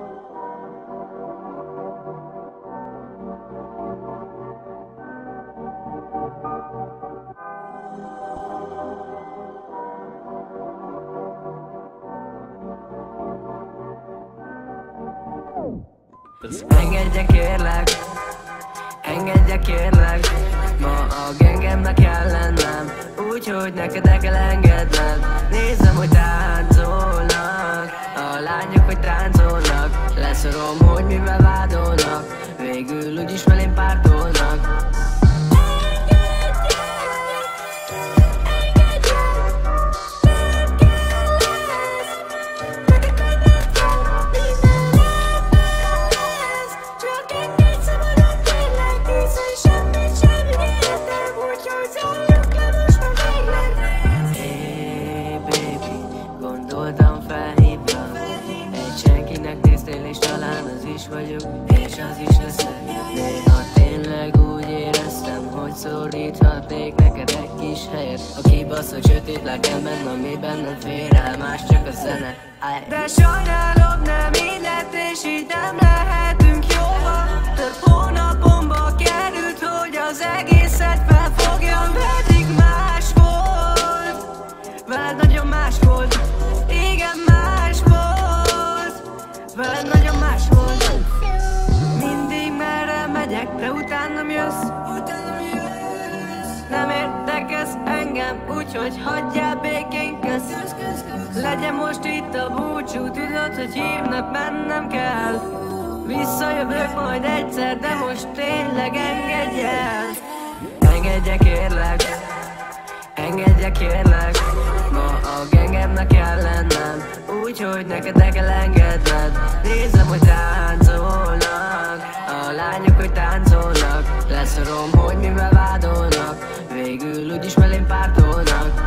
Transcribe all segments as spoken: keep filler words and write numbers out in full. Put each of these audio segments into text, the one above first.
Engedje kérlek, engedje kérlek, ma a gengemnek kell lennem, úgyhogy neked el kell engedned. Nézem, hogy táncolnak, a lányok, hogy táncolnak, leszorom, hogy mivel vádolnak, végül úgyis velém pártolnak. Vagyok, és az is leszek. Néha tényleg úgy éreztem, hogy szoríthatnék neked egy kis helyet. A kibaszott sötét lelkemben, ami bennem fér el, más csak a zene. Ay. De sajnálom, nem így lett, és így nem lehetünk jóba. Több hónapomba került, hogy az egészet felfogjam, pedig más volt. Veled nagyon más volt, igen más volt. Veled nagyon más volt. Mindig merre megyek, de utánam jössz. Nem érdekesz engem, úgyhogy hagyjál békén, kösz. Legyen most itt a búcsú, tudod, hogy hívnak, mennem kell. Visszajövök majd egyszer, de most tényleg engedj el. Engedje kérlek, engedje kérlek, ma a gengemnek kell lennem, úgyhogy neked el kell engedned. Nézem, hogy táncolnak, a lányok, hogy táncolnak, leszorom, hogy mivel vádolnak, végül úgyis velém pártolnak.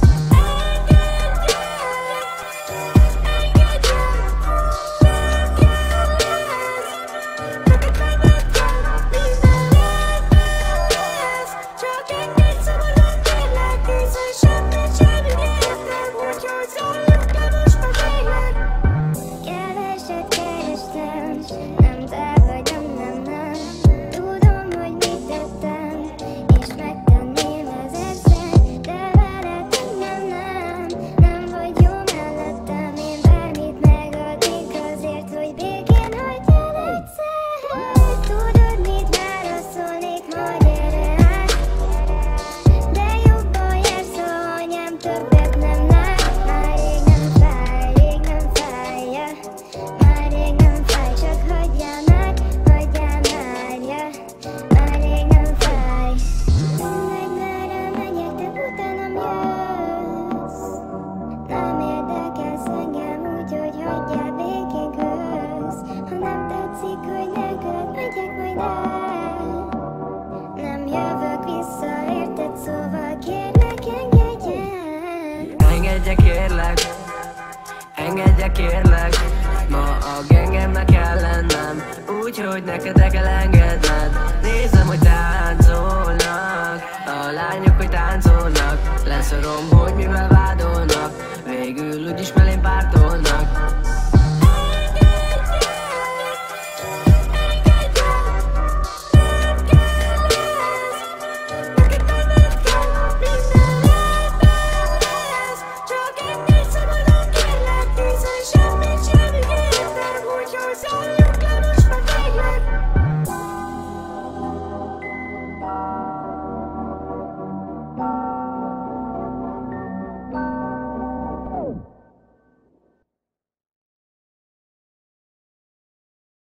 Engedje kérlek, engedje kérlek, ma a gengemnek kell lennem, úgyhogy neked el kell engedned. Nézem, hogy táncolnak, a lányok, hogy táncolnak, leszorom, hogy mivel vádolnak, végül úgyis velém pártolnak.